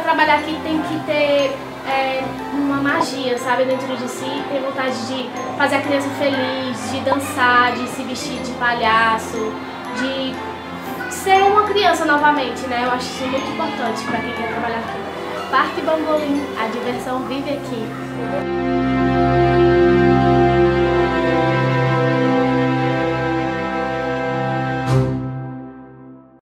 trabalhar aqui tem que ter uma magia, sabe, dentro de si, ter vontade de fazer a criança feliz, de dançar, de se vestir de palhaço, de ser uma criança novamente, né? Eu acho isso muito importante para quem quer trabalhar aqui. Parque Bambolim, a diversão vive aqui.